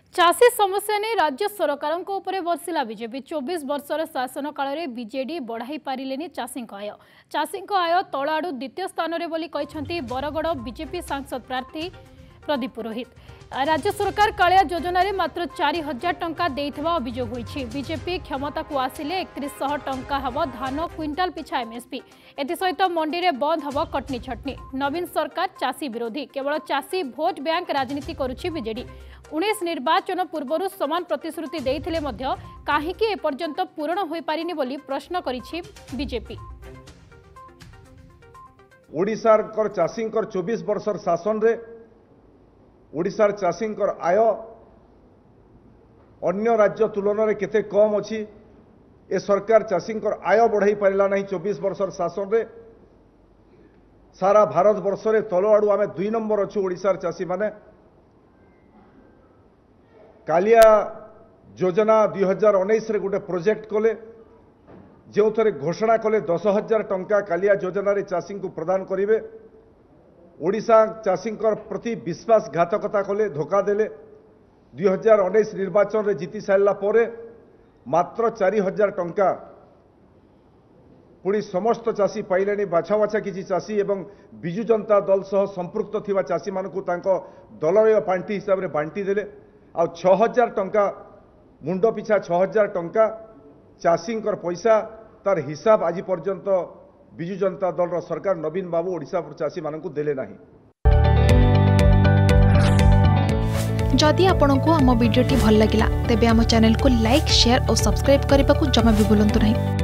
चाषी समस्या नहीं राज्य सरकार बर्षिला बीजेपी 24 वर्षर शासन काल में बीजेडी बढ़ाई पारे चाषी आय। चाषी आय तल आड़ू द्वितीय स्थान में बोली कहते बरगड़ बीजेपी सांसद प्रार्थी प्रदीप पुरोहित। राज्य सरकार कालिया योजना रे मात्र 4000 टंका देइथबा अभियोग होईछि। बीजेपी क्षमता को आसिले 3100 टंका हब धान क्विंटाल पिछा एमएसपी। एसत मंडी रे बंद हब कटनी छटनी। नवीन सरकार चाषी विरोधी, केवल चाषी भोट बैंक राजनीति करुछि बीजेडी। 19 निर्वाचन पूर्व समान प्रतिश्रुति देइथिले मध्य काहेकि एपर्यंत पूर्ण होई पारिनी बोली प्रश्न करिछि बीजेपी। ओडिशार चाषी 24 वर्षर शासन रे ओडिशार चाषी आय अन्य राज्य तुलन में केते कम अच्छी। ए सरकार चाषी आय बढ़ाई पारा नहीं। 24 वर्षर शासन रे सारा भारत वर्ष रे तल आड़ू आम 2 नंबर अच्छु। ओडिशार चाषी माने कालिया योजना 2019 रे गोटे प्रोजेक्ट कले, जो थे घोषणा कले 10,000 टंका कालिया योजना रे चाषी को प्रदान करेंगे। ओडिशा चाषी प्रति विश्वासघातकता कले, धोखा देले। 2019 निर्वाचन रे जीति सारा पर मात्र 4000 टंका पुणी समस्त चाषी पाइले। बाछा बाछा किसी चाषी एवं विजु जनता दल सह संपृक्त थिबा चाषी मानकु तांको दलय पांठी हिसाब रे बांटी देले। आ 6000 टंका मुंड पिछा 6000 टंका चाषी पैसा तार हिसाब आज पर्यंत विजु जनता दल सरकार नवीन बाबू ओडिशा चाषी मानकु देले नाही। जदि आपंक आम भिडी भल लगा तेब आम चैनल को लाइक, शेयर और सब्सक्राइब करने को जमा भी भूलु नहीं।